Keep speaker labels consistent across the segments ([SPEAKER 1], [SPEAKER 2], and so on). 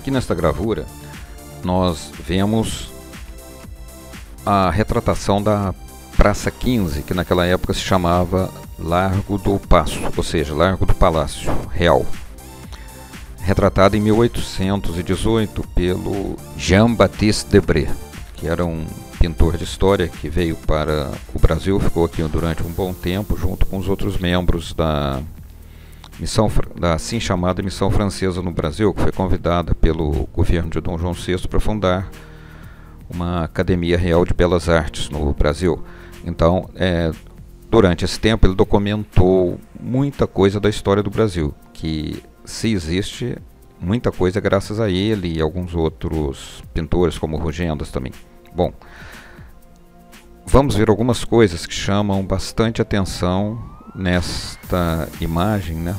[SPEAKER 1] Aqui nesta gravura nós vemos a retratação da Praça 15, que naquela época se chamava Largo do Paço, ou seja, Largo do Palácio Real, retratada em 1818 pelo Jean-Baptiste Debré, que era um pintor de história que veio para o Brasil, ficou aqui durante um bom tempo, junto com os outros membros da assim chamada Missão Francesa no Brasil, que foi convidada pelo governo de Dom João VI para fundar uma Academia Real de Belas Artes no Brasil. Então, durante esse tempo, ele documentou muita coisa da história do Brasil, que, se existe, muita coisa graças a ele e alguns outros pintores, como Rugendas também. Bom, vamos ver algumas coisas que chamam bastante atenção nesta imagem, né?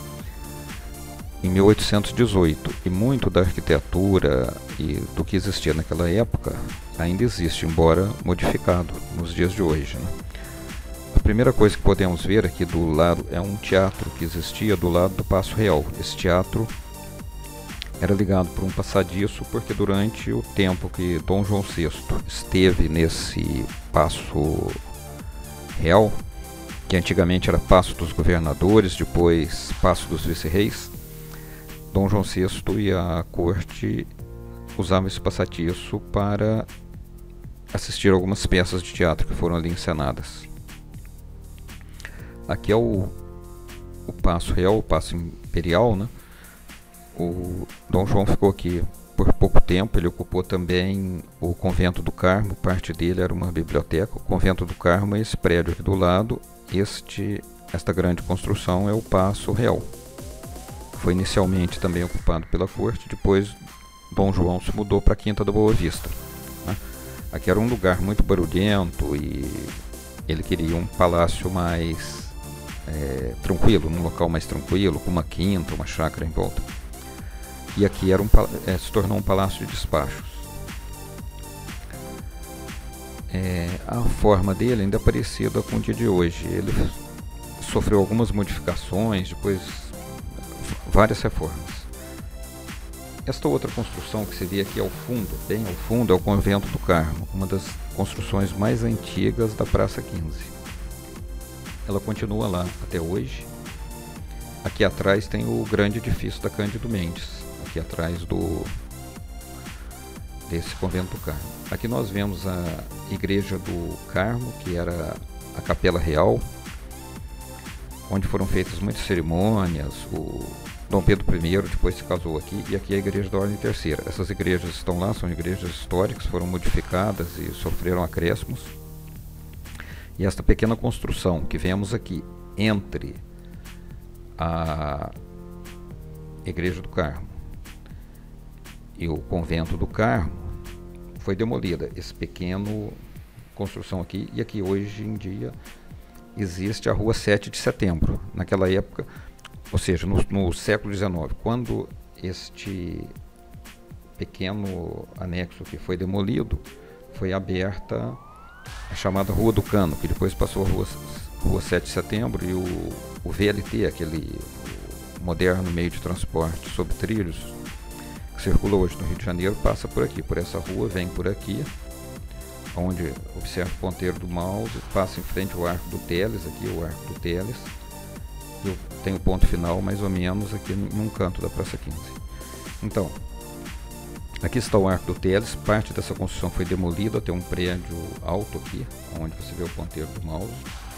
[SPEAKER 1] Em 1818, e muito da arquitetura e do que existia naquela época ainda existe, embora modificado nos dias de hoje, né? A primeira coisa que podemos ver aqui do lado é um teatro que existia do lado do Paço Real. Esse teatro era ligado por um passadiço, porque durante o tempo que Dom João VI esteve nesse Paço Real, que antigamente era Paço dos Governadores, depois Paço dos Vice-Reis, Dom João VI e a corte usavam esse passadiço para assistir algumas peças de teatro que foram ali encenadas. Aqui é o Paço Real, o Paço Imperial, né? O Dom João ficou aqui por pouco tempo. Ele ocupou também o Convento do Carmo, parte dele era uma biblioteca. O Convento do Carmo é esse prédio aqui do lado. Esta grande construção é o Paço Real. Foi inicialmente também ocupado pela corte, depois Dom João se mudou para a Quinta da Boa Vista, né? Aqui era um lugar muito barulhento e ele queria um palácio mais tranquilo, um local mais tranquilo, com uma quinta, uma chácara em volta. E aqui se tornou um palácio de despachos. A forma dele ainda é parecida com o dia de hoje. Ele sofreu algumas modificações, depois várias reformas. Esta outra construção que se vê aqui ao fundo, bem ao fundo, é o Convento do Carmo, uma das construções mais antigas da Praça 15. Ela continua lá até hoje. Aqui atrás tem o grande edifício da Cândido Mendes, aqui atrás desse Convento do Carmo. Aqui nós vemos a Igreja do Carmo, que era a Capela Real, onde foram feitas muitas cerimônias. O Dom Pedro I depois se casou aqui, e aqui é a Igreja da Ordem Terceira. Essas igrejas estão lá, são igrejas históricas, foram modificadas e sofreram acréscimos. E esta pequena construção que vemos aqui entre a Igreja do Carmo e o Convento do Carmo foi demolida. Essa pequena construção aqui, e aqui hoje em dia existe a Rua 7 de Setembro. Naquela época, ou seja, no século XIX, quando este pequeno anexo que foi demolido, foi aberta a chamada Rua do Cano, que depois passou a Rua 7 de Setembro, e o VLT, aquele moderno meio de transporte sobre trilhos, que circula hoje no Rio de Janeiro, passa por aqui, por essa rua, vem por aqui, onde observa o ponteiro do mouse, passa em frente ao Arco do Teles, aqui o Arco do Teles, e tem o ponto final mais ou menos aqui num canto da Praça 15. Então, aqui está o Arco do Teles. Parte dessa construção foi demolida, tem um prédio alto aqui, onde você vê o ponteiro do mouse.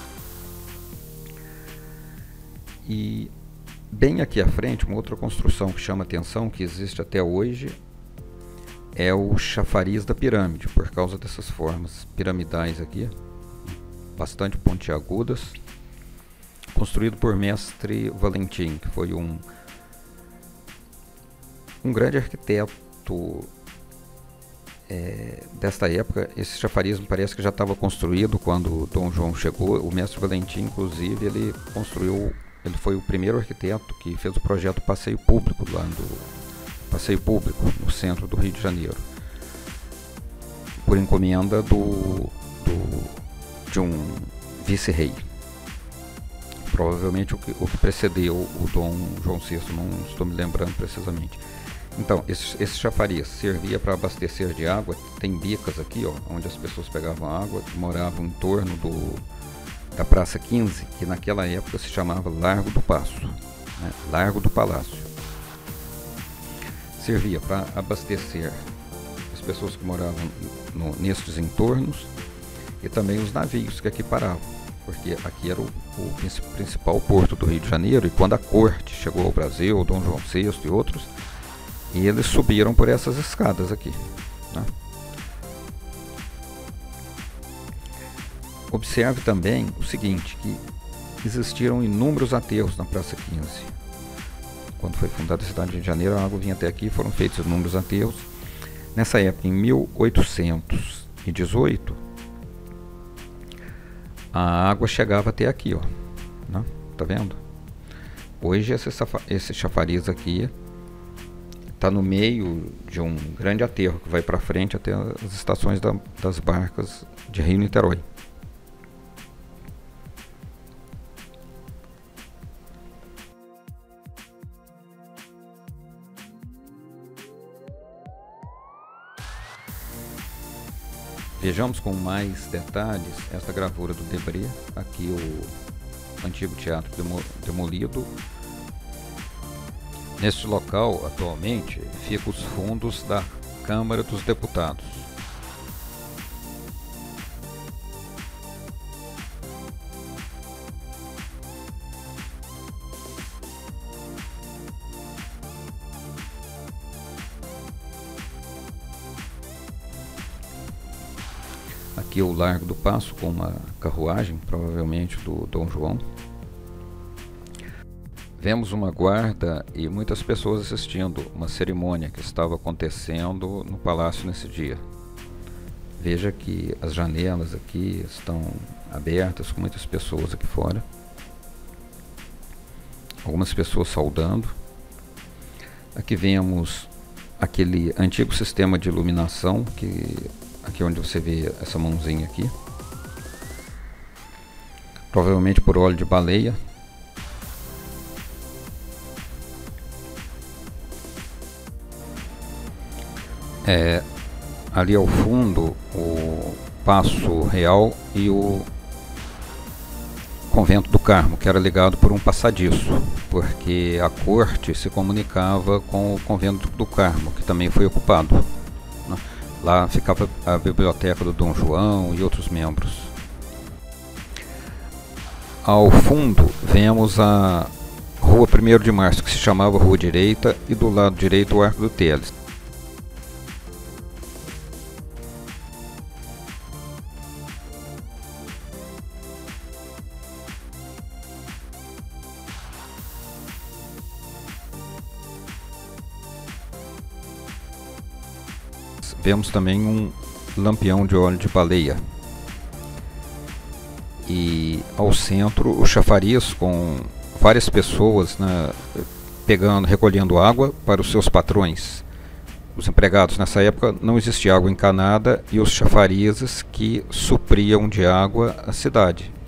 [SPEAKER 1] E bem aqui à frente, uma outra construção que chama atenção, que existe até hoje, é o chafariz da pirâmide, por causa dessas formas piramidais aqui, bastante pontiagudas, construído por Mestre Valentim, que foi um grande arquiteto desta época. Esse chafariz parece que já estava construído quando Dom João chegou. O Mestre Valentim, inclusive, ele foi o primeiro arquiteto que fez o projeto Passeio Público, no centro do Rio de Janeiro, por encomenda de um vice-rei. Provavelmente o que precedeu o Dom João VI, não estou me lembrando precisamente. Então, esse chafariz servia para abastecer de água. Tem bicas aqui, ó, onde as pessoas pegavam água, que moravam em torno da Praça 15, que naquela época se chamava Largo do Paço, né? Largo do Palácio. Servia para abastecer as pessoas que moravam nestes entornos e também os navios que aqui paravam, porque aqui era o principal porto do Rio de Janeiro. E quando a corte chegou ao Brasil, Dom João VI e outros, e eles subiram por essas escadas aqui, né? Observe também o seguinte, que existiram inúmeros aterros na Praça 15. Quando foi fundada a cidade de Janeiro, a água vinha até aqui, foram feitos inúmeros aterros. Nessa época, em 1818, a água chegava até aqui, ó, né? Tá vendo? Hoje esse chafariz aqui está no meio de um grande aterro que vai para frente até as estações das barcas de Rio-Niterói. Vejamos com mais detalhes essa gravura do Debré. Aqui o antigo teatro demolido. Neste local, atualmente, ficam os fundos da Câmara dos Deputados. Aqui é o Largo do Paço, com uma carruagem, provavelmente do Dom João. Vemos uma guarda e muitas pessoas assistindo uma cerimônia que estava acontecendo no palácio nesse dia. Veja que as janelas aqui estão abertas, com muitas pessoas aqui fora. Algumas pessoas saudando. Aqui vemos aquele antigo sistema de iluminação, aqui onde você vê essa mãozinha aqui. Provavelmente por óleo de baleia. Ali ao fundo o Paço Real e o Convento do Carmo, que era ligado por um passadiço, porque a corte se comunicava com o Convento do Carmo, que também foi ocupado, né? Lá ficava a biblioteca do Dom João e outros membros. Ao fundo vemos a Rua 1º de Março, que se chamava Rua Direita, e do lado direito o Arco do Teles. Vemos também um lampião de óleo de baleia. E ao centro o chafariz com várias pessoas, né, recolhendo água para os seus patrões. Os empregados, nessa época não existia água encanada, e os chafarizes que supriam de água a cidade.